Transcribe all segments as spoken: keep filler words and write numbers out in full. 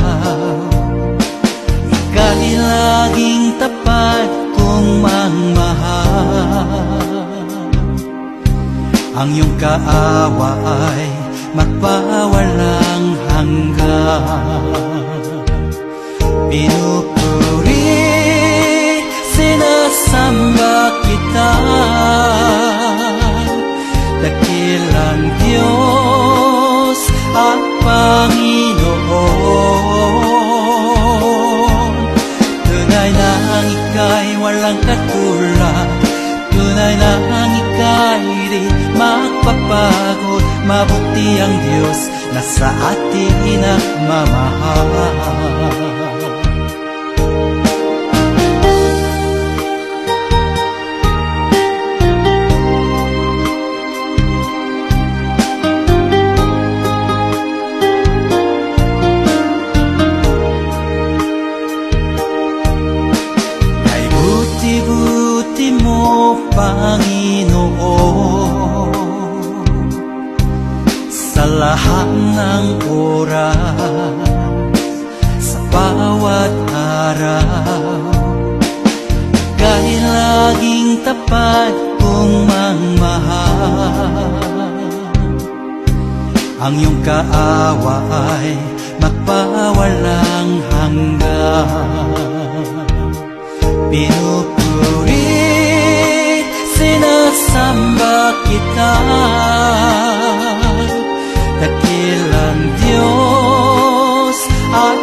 Ika'y laging tapat kong mangmahal. Ang iyong kaawa ay magpawalang hanggan. Pinupuri, sinasamba kita, dakilang Diyos at Panginoon. Tunay na ang ika'y walang katulad, tunay na ang ika'y di magpapagod. Mabuti ang Diyos na sa atin nagmamahal. Buti mo, Panginoon, sa lahat ng oras, sa bawat araw. Ika'y laging tapat kong mangmahal. Ang iyong kaawa ay magpawalang hanggan. Pinupuri, sinasamba kita, dakilang Diyos at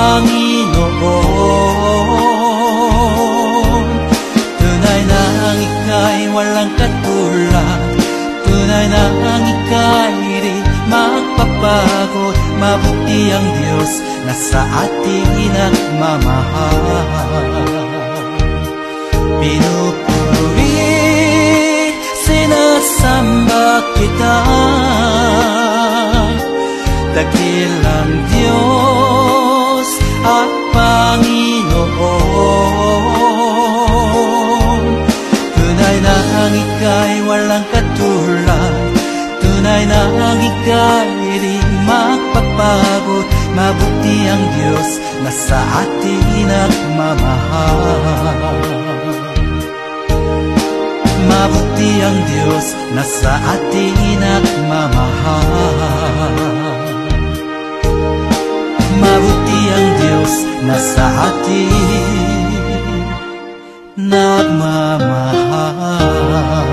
Panginoon. Tunay na ang ika'y walang katulad, tunay na ang ika'y di magpapagod. Mabuti ang Diyos na sa atin nagmamahal. Pinupuri, sinasamba kita, dakilang Diyos at Panginoon. Tunay na ang ika'y walang katulad, tunay na ang ika'y di magpapagod. Mabuti ang Diyos na sa atin nagmamahal. Mabuti ang Diyos na sa atin nagmamahal. Mabuti ang Diyos na sa atin nagmamahal.